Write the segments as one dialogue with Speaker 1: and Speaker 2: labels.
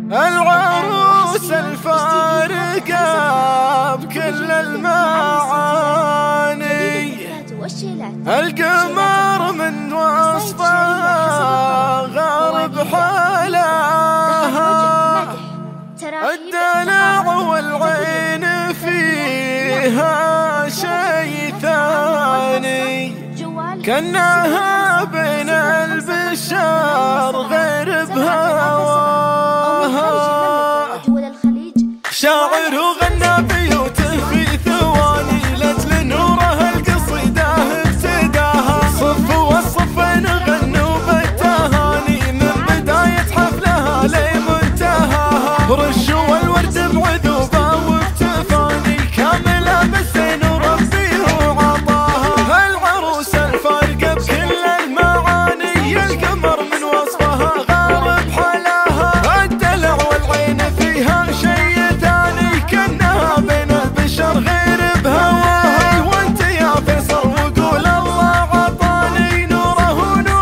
Speaker 1: العروس الفارقة بكل المعاني، القمر من وصفها غارب حلاها، الدلع والعين فيها شي ثاني، كأنها بين البشر غير بهواها. شاعر وغنى بيوته في ثواني، لأجل نوره القصيدة ابتداها، صف والصفين غنوا بالتهاني، من بداية حفلها لمنتهاها، رشوا الورد بعذوبة وبتفاني، كاملة بالزين وربي وعطاها. العروس الفارقة بكل المعاني، القمر من وصفها غارب حلاها، الدلع والعين فيها شي ثاني، كأنها بين البشر غير بهواها. وانت يا فيصل وقول الله عطاني نوره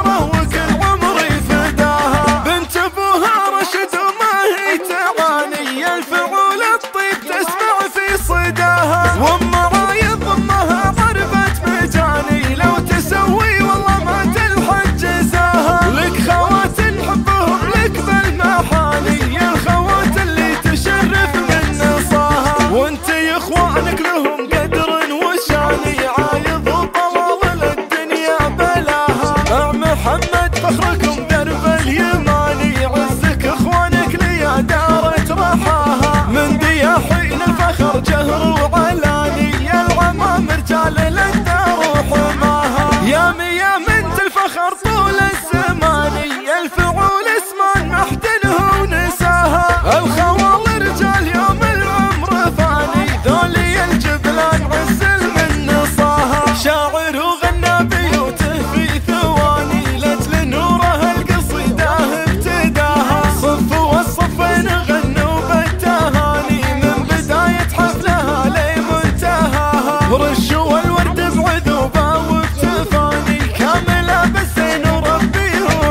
Speaker 1: وكل عمري فداها، بنت ابوها رشد وما هي تعاني، الفعول الطيب تسمع في صداها، وام رايض امها ضربت مجاني، لو تسوي والله ما تلحق جزاها. لك خوات نحبهم لك بالمحاني، الخوات اللي تشرف من نصاها، وانت يا اخوانك لهم قدر وشاني، عايض وطلال الدنيا بلاها. محمد فخركم درب اليماني، عزك اخوانك ليا دارت رحاها، من ذي حين الفخر جهر وعلاني، العمام رجال للدار وحماها. يا بنت الفخر طول الزماني، الفعول اسمان محدنه ونساها، الخوال رجال يوم العمر فاني، ذولي الجبلان عزل من نصاها. شاعر وغنى بيوته في ثواني، لأجل نوره القصيدة ابتداها، صف والصفين غنوا بالتهاني، من بداية حفلها لمنتهاها، رشوا الورد بعذوبة وبتفاني، كاملة بالزين وربي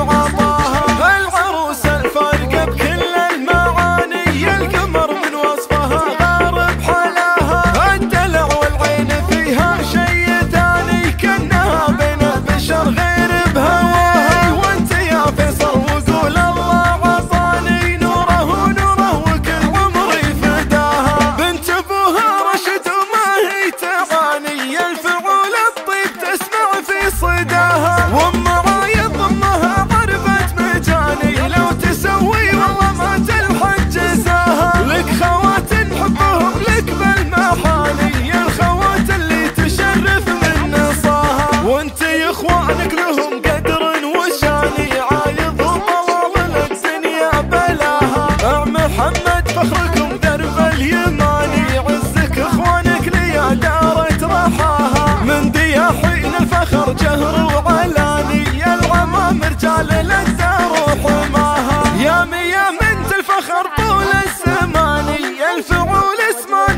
Speaker 1: وعطاها. العروس الفارقة بكل المعاني، القمر من وصفها غارب حلاها، الدلع والعين فيها شي ثاني، كأنها بين البشر غير بهواها. وانت يا فيصل وقول الله عطاني نوره وكل عمري فداها، بنت ابوها رشد وما هي تعاني، الفعول الطيب تسمع في صداها، وام رايض امها ضربت مجاني، لو تسوي والله ما تلحق جزاها. لك خوات نحبهم لك بالمحاني، الخوات اللي تشرف من نصاها، وانت يا اخوانك لهم قدر وشاني، عايض وطلال الدنيا بلاها. محمد فخركم درب اليماني، عزك اخوانك ليا دارت رحاها، من ذي حين الفخر جهر وعلاني، العمام رجال للدار وحماها. يا بنت الفخر طول الزماني، الفعول اسمان